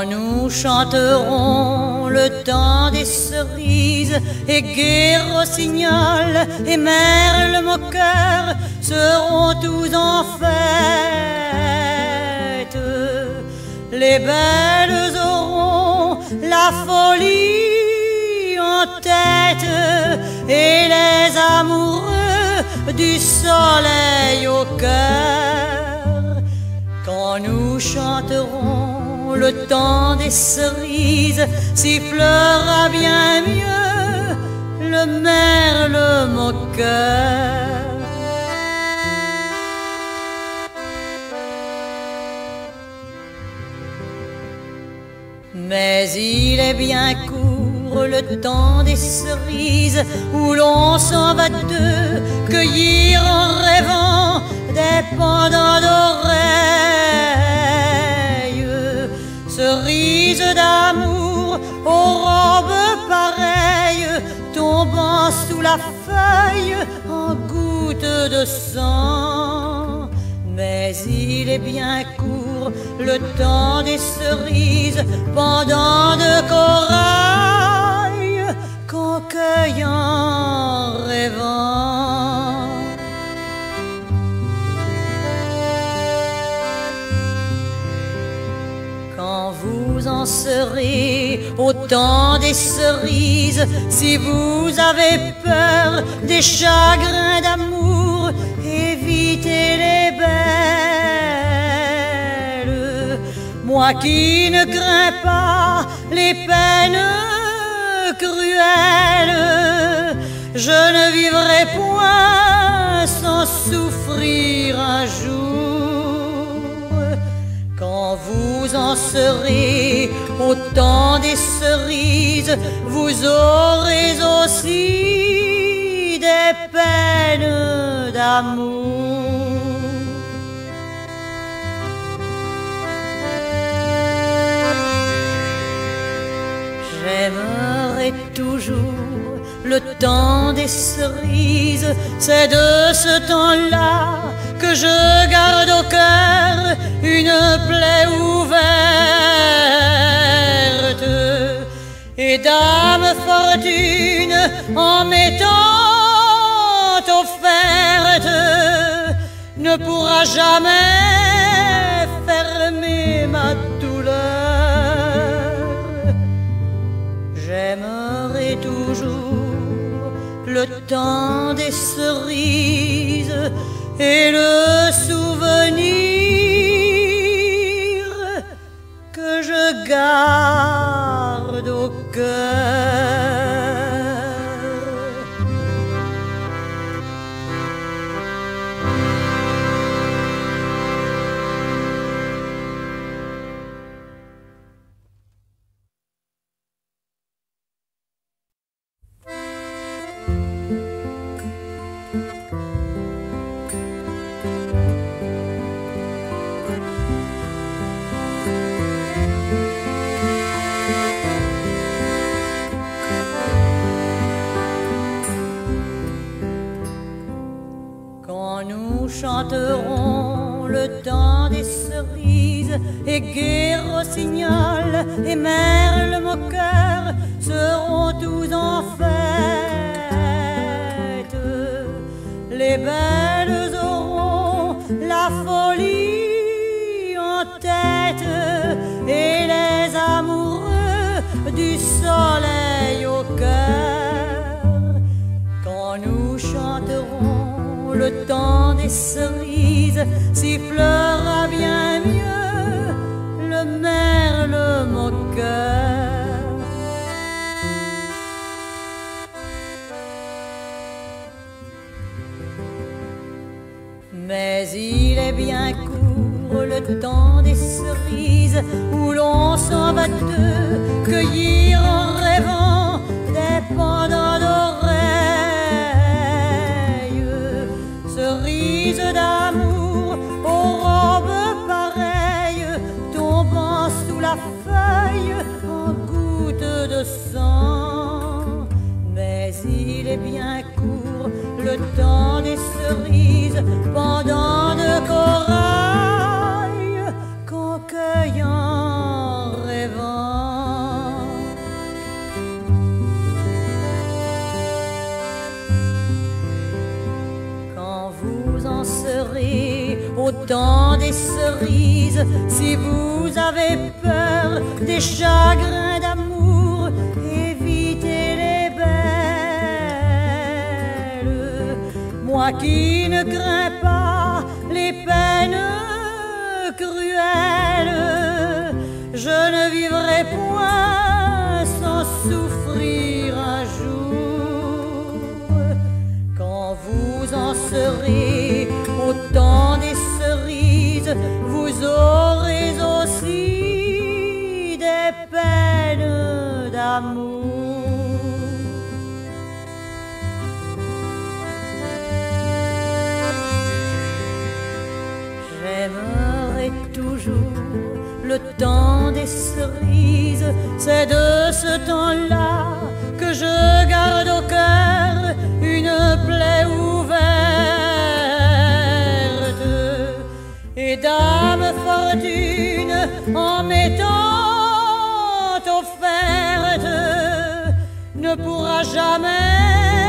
Quand nous chanterons le temps des cerises, et Gai Rossignol et Merle Moqueur seront tous en fête. Les belles auront la folie en tête, et les amoureux du soleil au cœur. Quand nous chanterons le temps des cerises, sifflera bien mieux le merle moqueur. Mais il est bien court le temps des cerises, où l'on s'en va deux, cueillir en rêvant des pendants d'oreilles. Cerises d'amour aux robes pareilles, tombant sous la feuille en gouttes de sang. Mais il est bien court le temps des cerises, pendant de corail qu'on cueille en rêvant. Quand vous en serez au temps des cerises, si vous avez peur des chagrins d'amour, évitez les belles. Moi qui ne crains pas les peines cruelles, je ne vivrai point sans souffrir un jour. Quand vous en serez au temps des cerises, vous aurez aussi des peines d'amour. J'aimerai toujours le temps des cerises, c'est de ce temps-là que je garde au cœur une plaie ouverte. Et Dame Fortune, en m'étant offerte, ne pourra jamais fermer ma douleur. J'aimerai toujours le temps des cerises et le souvenir que je garde au cœur. Chanterons le temps des cerises, et Gai Rossignol et Merle Moqueur seront tous en fête. Les belles auront la folie en tête, et les amoureux du soleil au cœur. Quand nous chanterons le temps des cerises, sifflera bien mieux le merle moqueur. Mais il est bien court le temps des cerises, où l'on s'en va deux, cueillir en rêvant des pendants d'oreilles. Cerises d'amour aux robes pareilles, tombant sous la feuille en gouttes de sang. Mais il est bien court le temps des cerises, pendant de corail qu'on cueille en rêvant. au temps des cerises. Si vous avez peur des chagrins d'amour, évitez les belles. Moi qui ne crains pas les peines cruelles, je ne vivrai point sans souffrir un jour. Quand vous en serez au temps des cerises, vous aurez aussi des peines d'amour. J'aimerai toujours le temps des cerises, c'est de ce temps-là que je garde au cœur une plaie ouverte. Et Dame Fortune, en m'étant offerte, ne pourra jamais